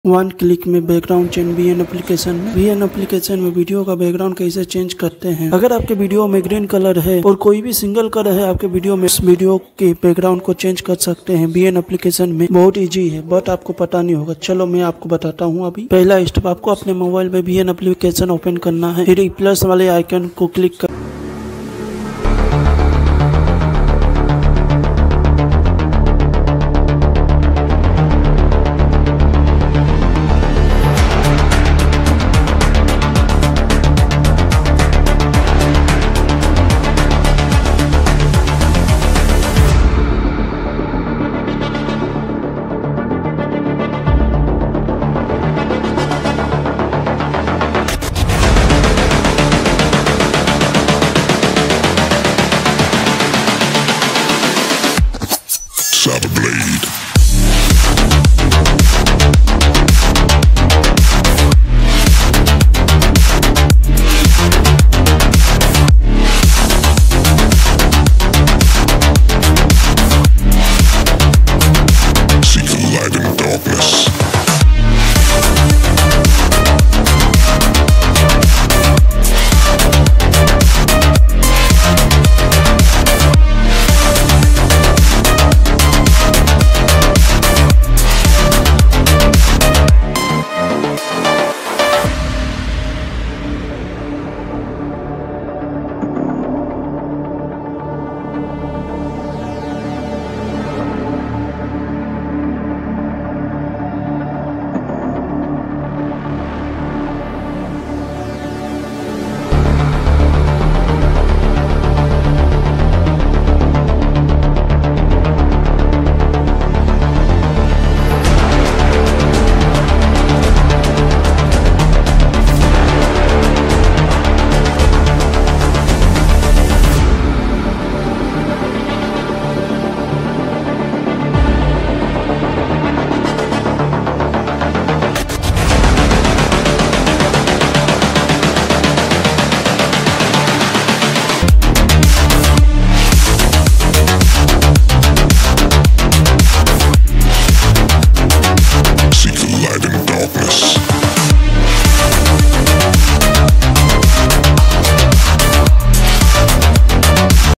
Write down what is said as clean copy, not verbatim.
One click में background change VN application में video का बैकग्राउंड कैसे चेंज करते हैं। अगर आपके वीडियो में ग्रीन कलर है और कोई भी सिंगल कलर है आपके वीडियो में, इस वीडियो के बैकग्राउंड को चेंज कर सकते हैं वीएन एप्लीकेशन में। बहुत इजी है बट आपको पता नहीं होगा। चलो मैं आपको बताता हूँ। अभी पहला स्टेप, आपको अपने मोबाइल में वीएन एप्लीकेशन ओपन करना है। फिर प्लस वाले आइकन को क्लिक कर